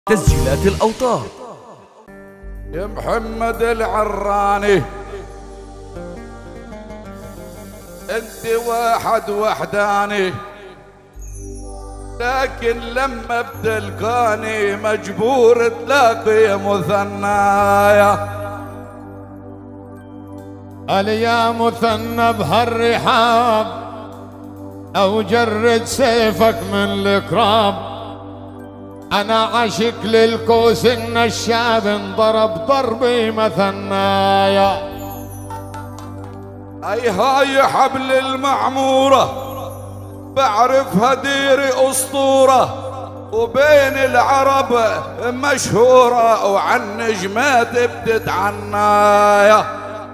تسجيلات الأوتار. يا محمد العراني انت واحد وحداني، لكن لما بتلقاني مجبور تلاقي مثنايا. قال يا مثنى بهالرحاب او جرد سيفك من الكراب، انا عاشق للكوس ان الشاب انضرب ضربي مثنايا. اي هاي حبل المعمورة بعرفها ديري اسطورة، وبين العرب مشهورة وعن نجمات بتتعنايا.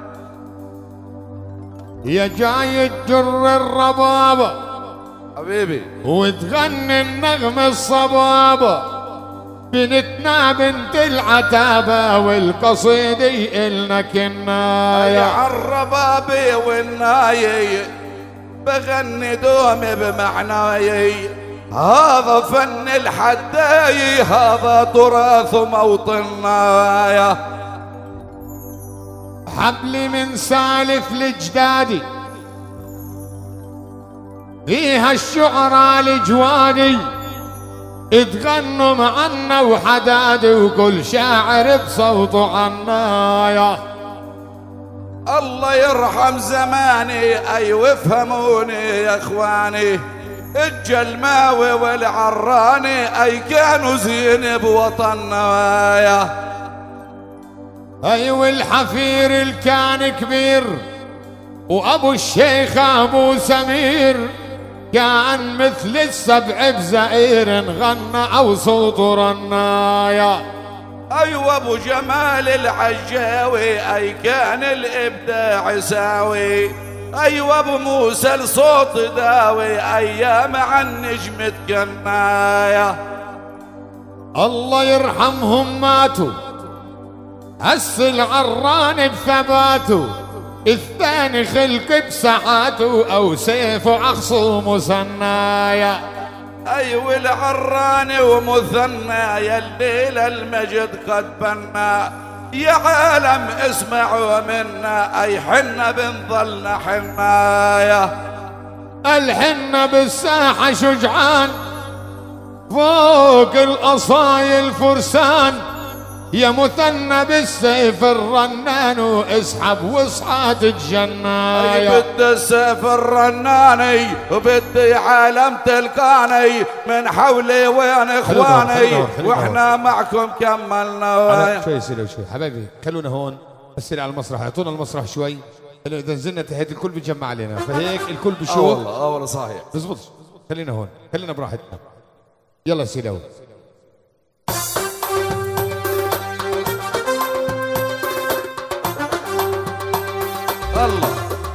يا جاي تجر الربابة حبيبي وتغني النغم الصبابة، بنتنا بنت العتابة والقصيدة إلنا كناية. عالربابي والنايي بغني دومي بمعناي، هذا فن الحداي هذا تراث موطننا. حبلي من سالف لجدادي فيها الشعراء الجوادي، اتغنوا معنا وحدادي وكل شاعر بصوته عنايا. الله يرحم زماني اي وافهموني يا اخواني، الجلماوي والعراني اي كانوا زين بوطننا. اي والحفير الكان كبير وابو الشيخ ابو سمير كان مثل السبع بزئير غنى او صوت رنايا. ايوه ابو جمال العجاوي اي كان الابداع يساوي، ايوه ابو موسى الصوت داوي ايام عن نجمة كنايا. الله يرحمهم ماتوا هس العران بثباته، الثاني خلق بساعاته او سيفه عخصوم سنايا. ايوه العراني ومثنى الليلة المجد قد بنا، يا عالم اسمعوا منا اي حنا بنظلنا حنايا. الحنا بالساحة شجعان فوق الأصايل فرسان، يا مثنى بالسيف الرنان واسحب واصحى تتجنايا. بدي السيف الرناني وبدي عالم تلقاني، من حولي وين اخواني واحنا معكم كملنا. شوي سيلو شوي حبايبي، خلونا هون بس على المسرح، اعطونا المسرح شوي، اذا نزلنا تحت الكل بيجمع علينا، فهيك الكل بيشوف. والله صحيح بزبط. خلينا هون، خلينا براحتنا. يلا سيلو. الله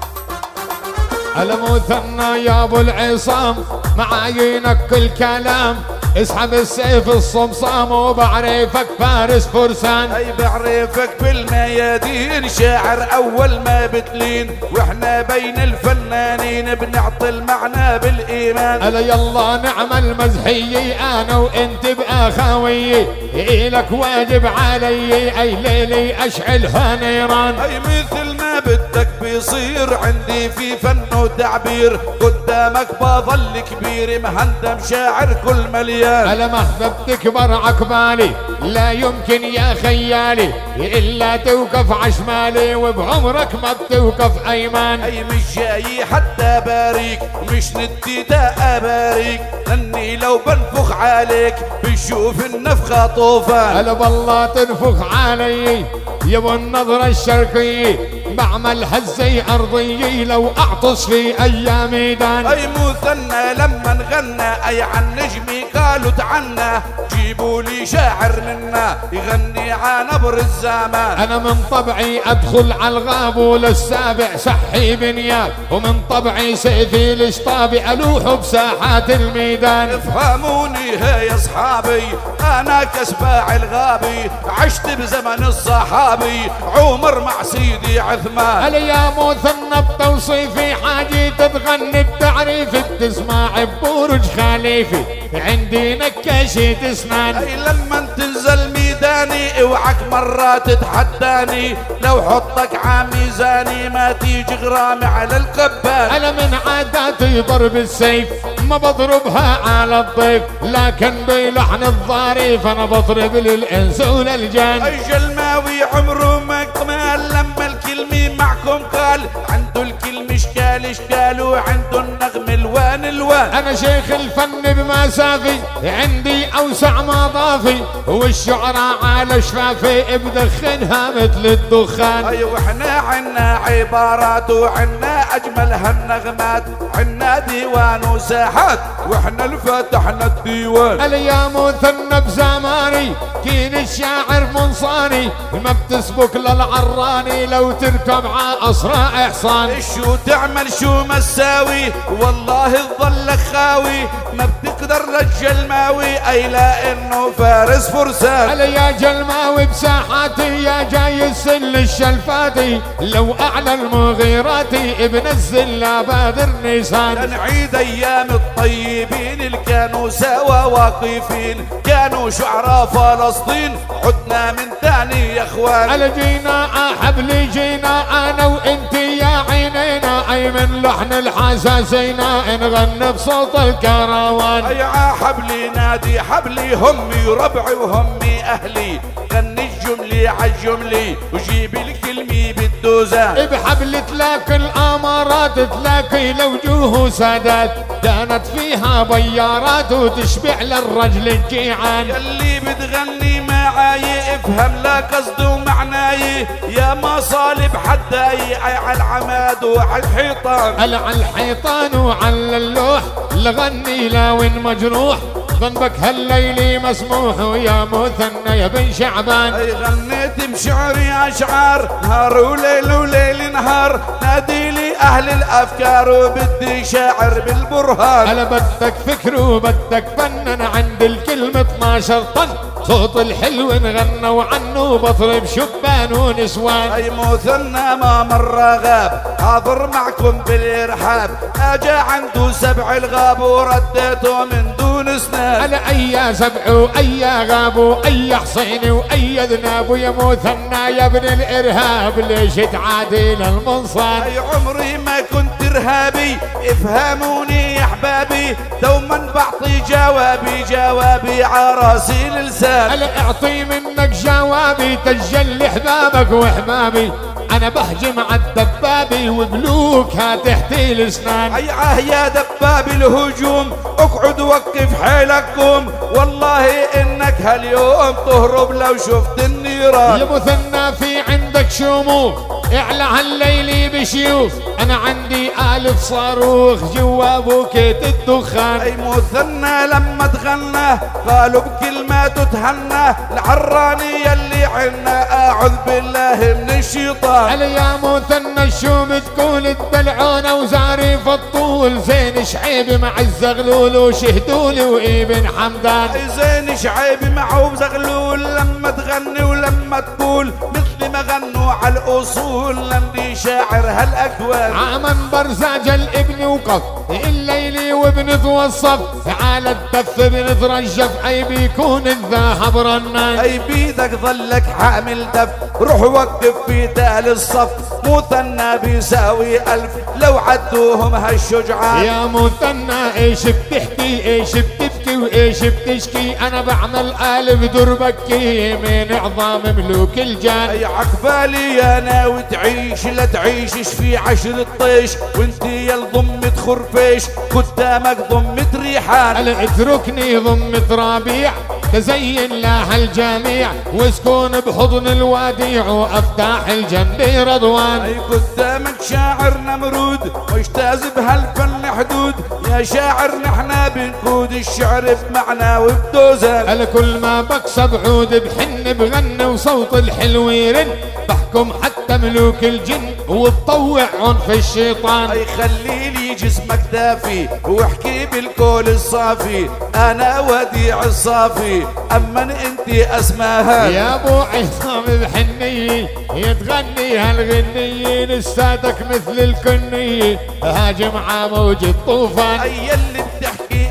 المثنى يا ابو العصام معاينك كل كلام، اسحب السيف الصمصام وبعرفك فارس فرسان. اي بعرفك بالميادين شاعر اول ما بتلين، واحنا بين الفنانين بنعطي المعنى بالايمان. الا يلا نعمل مزحيه انا وانت باخويه، الك واجب علي اي ليلي اشعلها نيران. اي مثل ما بدك بيصير عندي في فن وتعبير، قدامك بظل كبير مهندم شاعر كل مليان. ألا محبب تكبر عقبالي لا يمكن يا خيالي إلا توقف عشمالي، وبعمرك ما بتوقف أيمان. أي مش جاي حتى باريك مش ندي دا أباريك، لأني لو بنفخ عليك بشوف النفخة طوفان. ألا بالله تنفخ علي يا ابو النظرة الشرقية، بعمل هزي أرضية لو أعطس في أي ميدان. أي مثنى لما نغنى أي عن نجمي قالوا تعنا، جيبوا لي شاعر منا يغني عن نبر الزمان. أنا من طبعي أدخل على الغابول السابع سحي بنياب، ومن طبعي سيفي الاشطابي ألوح بساحات الميدان. افهموني هي أصحابي أنا كسباع الغابي، عشت بزمن الصحابي عمر مع سيدي عثمان. هل يا مثنى بتوصيفي حاجة تتغني بتعريف تسمع ببرج خليفي، عندي يجينك كشيت اسنان. اي لما تنزل ميداني اوعك مرة تتحداني، لو حطك عميزاني ما تيجي غرامي على القبان. انا من عاداتي ضرب السيف ما بضربها على الضيف، لكن بلحن الظريف انا بضرب للانس وللجان. اي جلماوي عمره ما كمال لما الكلمة معكم قال، عنده الكلمة اشكال وعنده النغم الوان الوان. انا شيخ الفن بمسافي عندي اوسع مضافي، والشعراء على شفافي بدخنها مثل الدخان. اي واحنا عنا عبارات وعنا اجملها النغمات، عنا ديوان وساحات واحنا اللي فتحنا الديوان. الايام مثنى بزماني كين الشاعر منصاني، ما بتسبك للعراني لو تركب ع اسرع احصان. شو تعمل شو مساوي والله تظلك خاوي، ما بتقدر رجل ماوي اي لا انه فارس فرسان. هلا يا جلماوي بساحاتي يا جاي السل الشلفاتي، لو اعلى المغيراتي ابن الزلا بادر نيسان. نعيد ايام الطيبين اللي كانوا سوا واقفين، كانوا شعراء فلسطين عدنا من ثاني يا اخوان. هلا جينا حبلي جينا انا وانت يا عينينا، اي من لحن الحساسينا نغني بصوت الكروان. اي حبلي نادي حبلي همي وربعي وهمي اهلي، غني الجملي عالجملي وجيب الكلمة بالدوزان. بحبل تلاقي الامارات تلاقي لوجوه سادات، دانت فيها بيارات وتشبع للرجل الجيعان. يلي بتغني معاي افهم لا قصد ومعناي، يا مصالب حداي على العماد وعلى الحيطان. على الحيطان وعلى اللوح لغني لاوين مجروح، ذنبك هالليلي مسموح ويا مثنى يا بن شعبان. اي غنيت بشعري اشعار نهار وليل وليل نهار، نادي لي اهل الافكار وبدي شاعر بالبرهان. هلا بدك فكر وبدك فنن عند الكلمة 12 طن، صوت الحلو نغنوا عنه بضرب شبان ونسوان. اي مثنى ما مرة غاب حاضر معكم بالارحاب، اجا عنده 7 الغاب ورديته من دون اسنان. على اي سبع واي غاب واي حصين واي ذناب، ويا مثنى يا ابن الارهاب ليش تعادي للمنصان. اي عمري ما كنت ارهابي افهموني يا احبابي، دوما بعطي جوابي عراسي للسان. هلا اعطي منك جوابي تجل احبابك واحبابي، انا بهجم عالدبابي وبلوكها تحتي الاسنان. اي يا دباب الهجوم اقعد وقف حيلكم، والله انك هاليوم تهرب لو شفت النيران. يا مثنى في عندك شموخ اعلى هالليلي بشيوخ، انا عندي 1000 صاروخ جوا بوكيت الدخان. اي مثنى لما تغنى قالوا بكلمة تهنى، العراني يلي عنا اعوذ بالله من الشيطان. هلا يا مثنى شو بتقول الدلعونة وزارف الطول، زين شعيب مع الزغلول وشهدولي وابن حمدان. اي زين شعيب معه وزغلول لما تغني ولما تقول، مثل ما غنوا على الاصول لاني شاعر هالاكوان. عمن برزاج الابن وقف الليلي وبنتوصف، على الدف بنترجف اي بيكون الذهب رنان. اي بيدك ظلك حامل دف روح وقف في تال الصف، مثنى بيساوي 1000 لو عدوهم هالشجعان. يا مثنى ايش بتحكي ايش بتبكي وايش بتشكي، انا بعمل 1000 دور بكي من عظام ملوك الجان. اي عقبالي يا ناوي تعيش لا تعيشش في 10 طيش، وانت يا ضمة خرفيش قدامك ضمة ريحان. هلا اتركني ضمة ربيع تزين لها الجميع، واسكن بحضن الوديع وافتح الجنب رضوان. اي قدامك شاعر نمرود واجتاز بهالفن حدود، يا شاعر نحنا بنقود الشعر بمعنى وبدوزان. هلا كل ما بكسب عود بحن بغني وصوت الحلو يرن، بحكم حتى ملوك الجن وبطوع عنف الشيطان. اي خلي لي جسمك دافي واحكي بالكول الصافي، انا وديع الصافي اما انت اسماها. يا ابو عصام بحنية يتغني هالغنية لساتك مثل الكنية، هاجم ع موج الطوفان. اي اللي بتحكي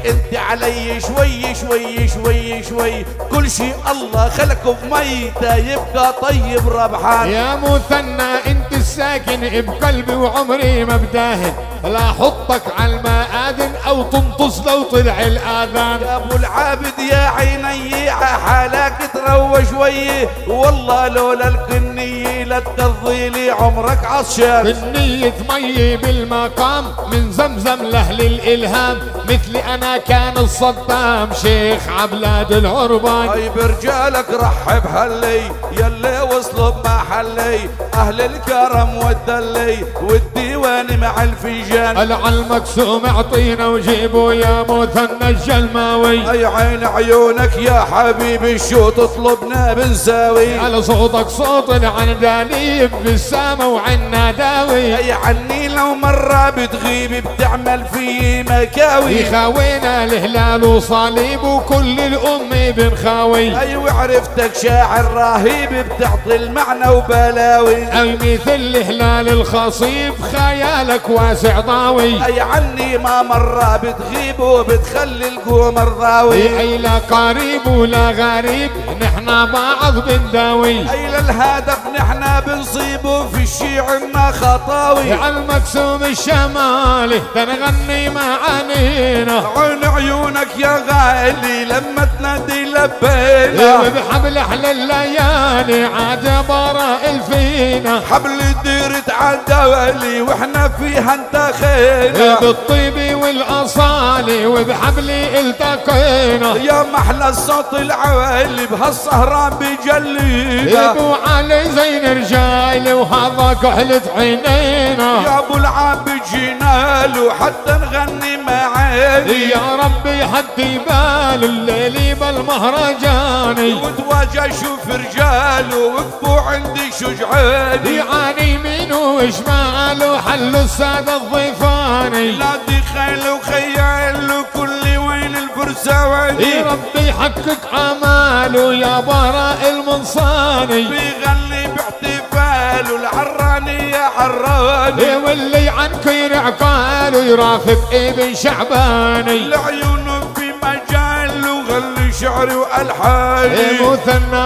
انت علي شوي شوي شوي شوي، كل شي الله خلقه بميته يبقى طيب ربحان. يا مثنى انت الساكن بقلبي وعمري ما بداهن، لا احطك على المآذن او تنطس لو طلع الاذان. يا ابو العابد يا عيني حالك تروى شوي، والله لولا القنية لا تقضي لي عمرك عطشان. بالنية مي بالمقام من زمزم لاهل الالهام، مثلي انا كان الصدام شيخ عبلاد العربان. اي برجالك رحب هلي يلي وصلوا بمحلي، اهل الكرم والدلي والديوان مع الفيجان. المكسوم اعطينا وجيبوا يا مثنى الجلماوي. اي عين عيونك يا حبيبي شو تطلبنا بنساوي، على صوتك صوت العندليب بالسما وعنا داوي. اي عني لو مرة بتغيب بتعمل في مكاوي، يخاوينا الهلال وصليب وكل الأم بنخاوي. اي وعرفتك شاعر رهيب بتعطي المعنى وبلاوي. اي مثل الهلال الخصيب خيالك واسع ضاوي. اي عني ما مرة بتغيب وبتخلي القمر ضاوي. اي لا قريب ولا غريب نحنا بعض بنداوي. اي للهدف نحنا بنصيبه في الشيعنا خطاوي. على المكسوم الشمالي تنغني معانينا، عين عيونك يا غالي لما تنادي لبينا. وبحبل احلى الليالي عاد براء الفينا، حبل ديرة عدوالي واحنا فيها انتخينا. بالطيب والاصالي وبحبلي التقينا. يا محلى الصوت العوالي بهالسهران بجلينا. ابو علي زين رجالي وهذا كحلة عينينا. يا ابو العاب جيناله حتى نغني معاني. يا ربي حدي بال الليلي بالمهرجاني، وتواجه شوف رجاله وقفوا عندي شجعاني. يعاني يمين وشماله حلوا السادة الضيفاني. لا دي خيل وخيال وكل وين الفرساني. يا ربي حقق اماله يا براء المنصاني. بيغني باحتفاله العراني يا عراني. واللي عنك يرعقاله يرافق ابن شعباني. لعيونه في مجال وغلي شعري والحاني. مثنى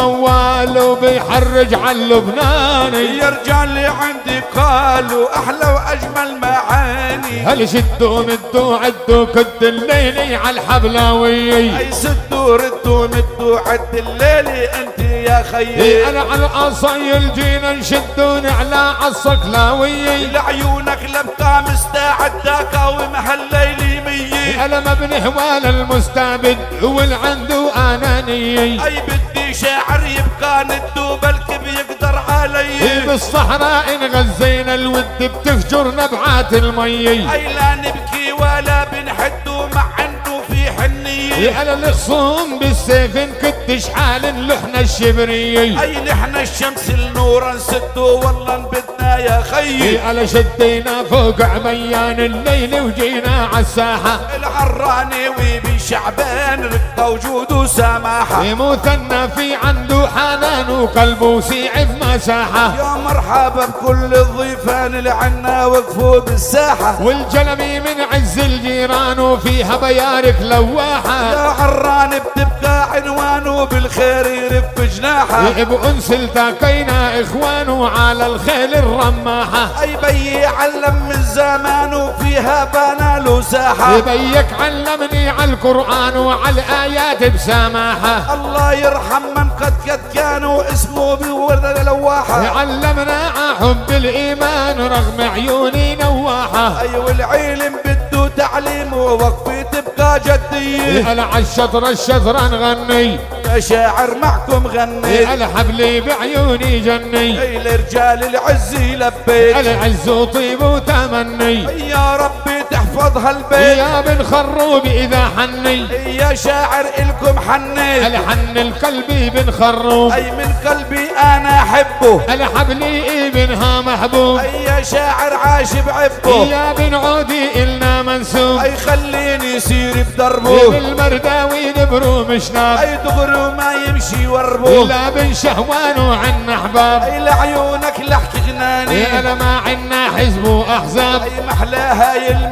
وبمواله بيحرج على اللبناني. يا رجالي عندي قالوا احلى واجمل معاني. هل شدوا مدوا عدوا كد الليلي على الحبلاوي. اي سدوا ردوا مدوا عد الليلي انت يا خيي. انا على الاصيل جينا نشدون على الصقلاوي. لعيونك لبقى مستعد داكاوي محل ليلي ميي. انا مبني حوال المستعبد والعنده اناني. اي بدي شاعر يبقى ندو بلكي بيقدر علي. بالصحراء ان غزينا الود بتفجر نبعات المي. اي لا نبكي ولا بنحدو مع عنده في حنية. على الخصوم بالسيف نكدش حال لحنا الشبرية. اي نحنا الشمس النور نسدو والله بدنا يا خيي. على شدينا فوق عميان الليل وجينا عالساحة. العراني وبي شعبان رقة وجود وسماحة. مثنى في عنده حنان وقلبه سيع في مساحة. يا مرحبا بكل الضيفان اللي عنا وقفوا بالساحة. والجلبي من عز الجيران وفيها بيارك لواحة. يا عراني بتبقى عنوانه بالخير يرف جناحه. بأنس التقينا اخوانه على الخيل الرماحة. اي بيي علم من زمان وفيها بنى له ساحة. بيك علمني على القرآن وعلى الآيات بسماحة. الله يرحم من قد كانوا اسمه بورد لواحة. علمنا حب الإيمان رغم عيوني نواحة. اي والعلم بده تعليم ووقفي تبقى جدية. على الشطر نغني يا شاعر معكم غني. الحبلي بعيوني جني. اي لرجال العز لبيت. العز وطيب وتمني. يا ربي تحفظ هالبيت. يا بن خروب إذا حني. يا شاعر الكم حني. الحن القلبي بن خروب. اي من قلبي انا احبه. الحبلي ابنها محبوب. اي يا شاعر عاش بعفه. يا بن عودي إلنا منسوب. اي خليني يسير بدربه. بالمرداوي نبرو مشناب. اي دغرو ما يمشي وربه. لا بن شهوان وعنا احباب. اي لعيونك لحك جناني. انا ما عنا حزب واحزاب. اي محلاها يلمى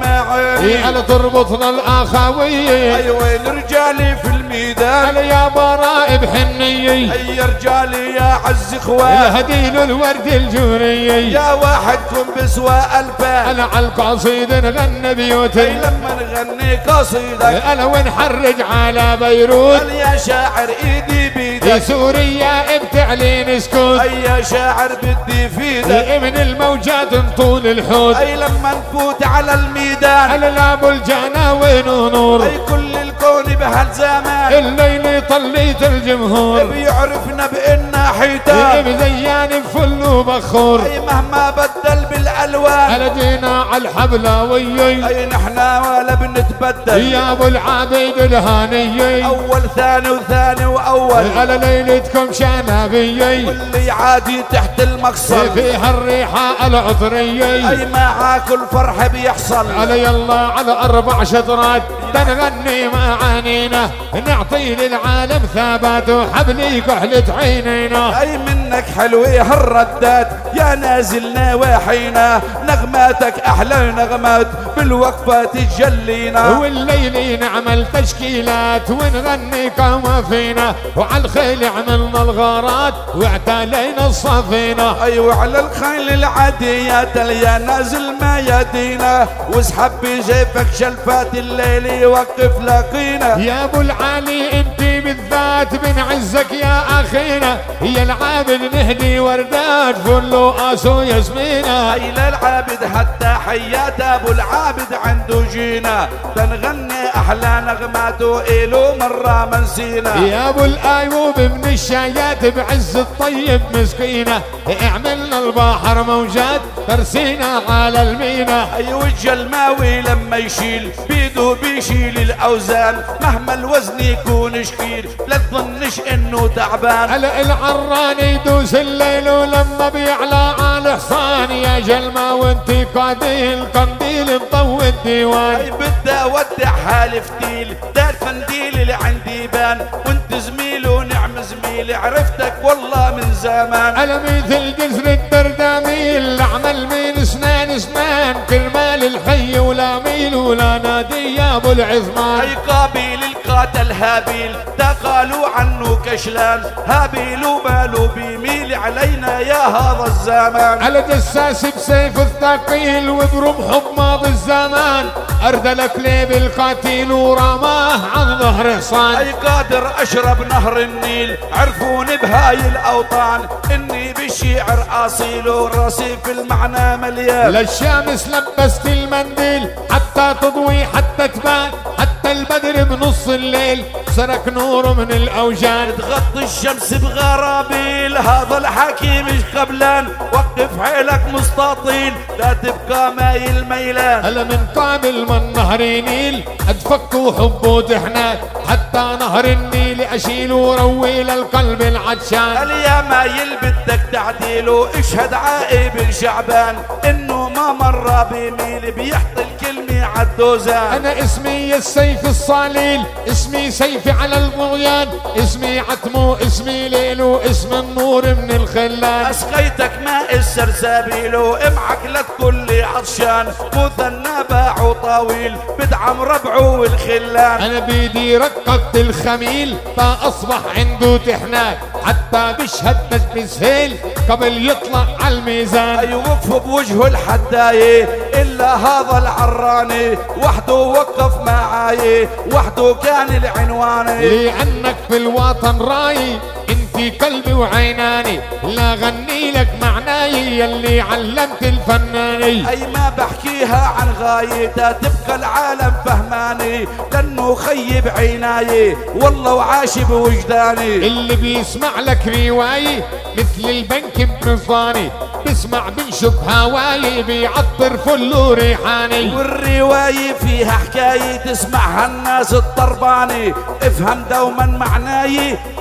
اسماعيل انا تربطنا الاخوية اي وين رجالي في الميدان انا يا برائب حنية اي رجالي يا عز اخوان الهديل الورد الجورية يا واحدكم بسوى الفان انا على القصيد نغني اي بيوتي لما نغني قصيدك انا ونحرج على بيروت قال يا شاعر ايدي يا بيدك سوريا ابتعلي نسكت اي يا شاعر بدي فيدك من الموجات نطول الحوت اي لما نفوت على الميدان على لابو الجناوين ونور اي كل الكون بهالزمان الليل طليت الجمهور بيعرفنا بإنا حيتان بزيان بفل وبخور اي مهما بدل بالالوان على جينا على الحبلاوية اي نحنا ولا بنتبدل يا ابو العبيد الهانية اول ثاني وثاني واول على ليلتكم شنابية واللي عادي تحت المقصد فيها الريحة العطرية اي معاك الفرح بيحصل على يلا على 4 شطرات تنغني معانينا نعطي للعالم ثبات وحبلي كحلة عينينا اي منك حلوة هالردات يا نازل نواحينا نغماتك احلى نغمات بالوقفة تجلينا والليل نعمل تشكيلات ونغني كما فينا وعلى الخيل عملنا الغارات واعتلينا الصفينة اي وعلى الخيل العاديات يا نازل ما يدينا واسحب بجيفك شلفات الليل يوقف لقينا يا ابو العالي انت بالذات بنعزك يا اخينا هي العابد نهدي وردات فل وقاسو ياسمينة اي للعابد حتى حيات ابو العابد عنده جينا تنغني احلى نغماته الو مرة ما نسينا يا ابو الايوب من الشايات بعز الطيب مسكينة اعملنا البحر موجات ترسينا على المينا اي وجه الماوي لما يشيل بيده بيشيل الاوزان مهما الوزن يكون شكيل لا تظنش انه تعبان على العران يدوس الليل ولما بيعلى على حصان يا جلمة وانتي قادي القنديل مطوي الديوان اي بدي اودع حالي فتيل دار فنديل اللي عندي بان وانت زميل ونعم زميل عرفتك والله من زمان على مثل جسر الدرداميل اعمل من اسنان كرمال الحي ولا ميل ولا نادي يا ابو العثمان اي قابيل القاتل هابيل دا قالوا عنه كشلان هابيل وماله بيميل علينا يا هذا الزمان على جساس بسيف الثقيل وبرمح بماضي الزمان اردلك ليه بالقتيل ورماه عن ظهر حصان اي قادر اشرب نهر النيل عرفوني بهاي الاوطان اني بالشعر اصيل وراسي في المعنى مليان للشمس لبست المنديل حتى تضوي حتى تبان حتى البدر بنص الليل سرك نور من الاوجان تغطي الشمس بغرابيل هذا الحكي مش قبلان وقف حيلك مستطيل لا تبقى مايل ميلان هلا من قابل من نهر النيل ادفك وحبه تحناك حتى نهر النيل اشيل وروي للقلب العطشان يا مايل بدك تعديله اشهد عائب شعبان انه ما مر بميل بيحطي الكلمة عالدوزان انا اسمي السيف الصليل اسمي سيفي على البغيان اسمي عتمو اسمي ليلو اسم النور من الخلان اسقيتك ماء السرسابيلو امعك لا تكون لي عطشان مثنى باع طويل بدعم ربعه والخلان انا بيدي رققت الخميل فاصبح عنده تحناك حتى بيشهد نجم سهيل قبل يطلع على الميزان اي وقفوا بوجهه الحداية الا هذا العراني وحده وقف معاي وحده كان العنواني لانك في الوطن راي انتي قلبي وعيناني لا غني لك معناي يلي علمت الفناني اي ما بحكيها عن غايتها تبقى العالم فهماني لانه خيب عيناي والله وعاش بوجداني اللي بيسمع لك رواية مثل البنك بنصاني بسمع بنشب هواي بيعطر فل وريحاني والرواية فيها حكاية تسمعها الناس الطرباني افهم دوما معناي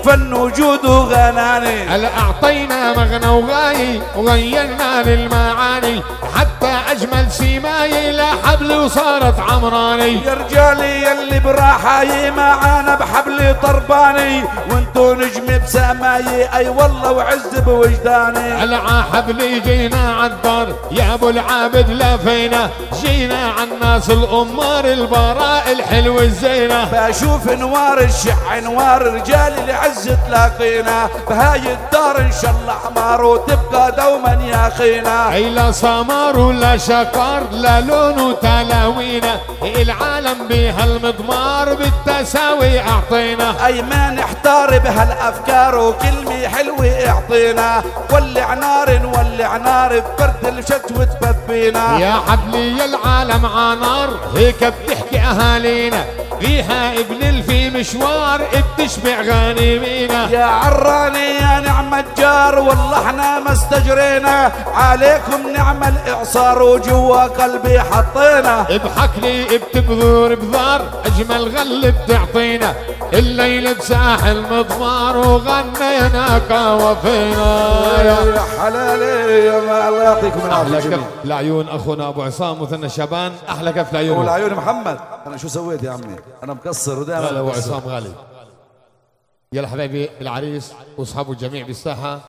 والفن وجوده غناني. هلا اعطينا مغنى وغاي وغيرنا للمعاني، حتى اجمل سيماي لا حبل وصارت عمراني. يا رجالي يلي براحاي معانا بحبل طرباني، وانتو نجم بسماي اي والله وعز بوجداني. هلا حبلي جينا عالدار يا ابو العابد لفينا، جينا عالناس الامار البراء الحلو الزينه. بشوف نوار الشع نوار رجالي لعز تلاقينا، بهاي الدار ان شاء الله حمار وتبقى دوما يا اخينا. اي لا سمار ولا شقار لا لون وتلاوينا، العالم بهالمضمار بالتساوي اعطينا. اي ما نحتار بهالافكار وكلمه حلوه اعطينا، ولع نار نولع نار ببرد الشتوى تببينا. يا حبلي العالم عانار هيك بتحكي اهالينا، فيها ابن الفي مشوار بتشبع غانمينا. يا عراني يا نعم الجار والله احنا ما استجرينا، عليكم نعم الاعصار وجوا قلبي حطينا. اضحك لي بتبذور بذار اجمل غل بتعطينا، الليل بساحل مضمار وغنينا كوافينا. يا حلالي يا ما الله يعطيكم احلى العافيه. كف لعيون اخونا ابو عصام مثنى شعبان، احلى كف لعيون. والعيون محمد. انا شو سويت يا عمي؟ انا مقصر ودائما ابو عصام غالي. يلا حبايبي العريس واصحابه الجميع بالساحه.